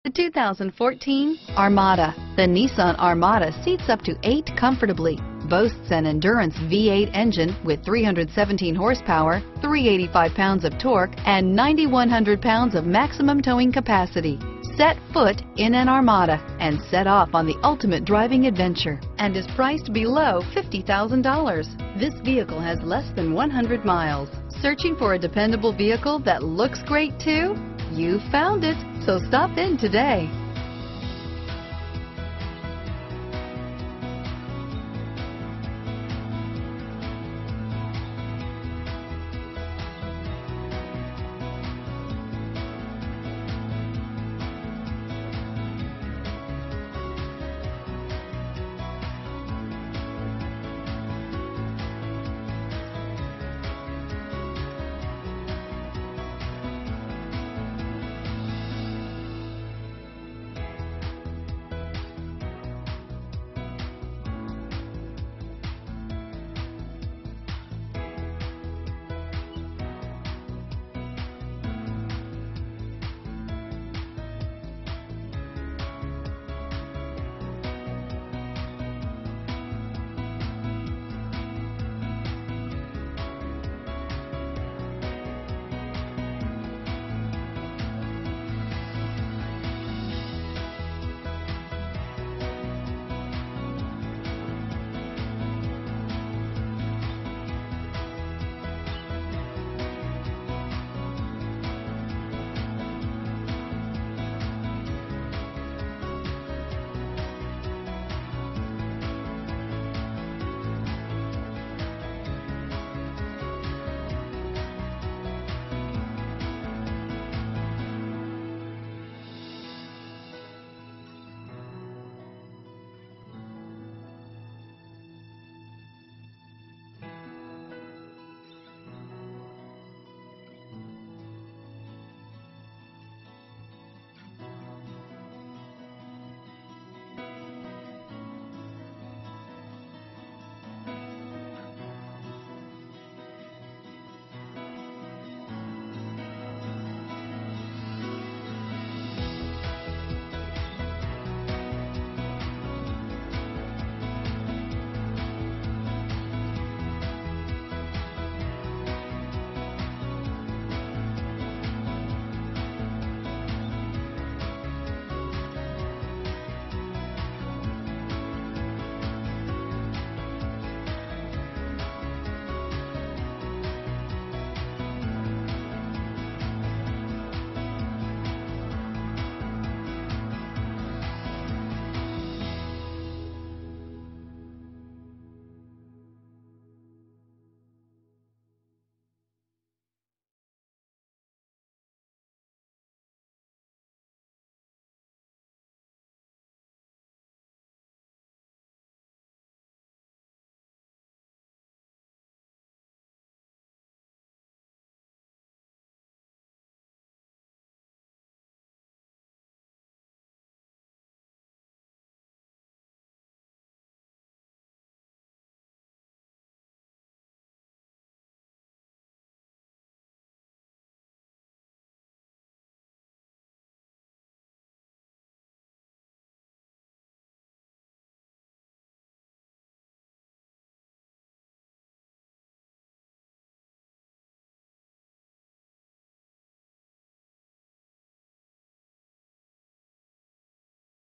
The 2014 Armada. The Nissan Armada seats up to 8 comfortably, boasts an endurance V8 engine with 317 horsepower, 385 pounds of torque, and 9,100 pounds of maximum towing capacity. Set foot in an Armada and set off on the ultimate driving adventure, and is priced below $50,000. This vehicle has less than 100 miles. Searching for a dependable vehicle that looks great too? You found it, so stop in today.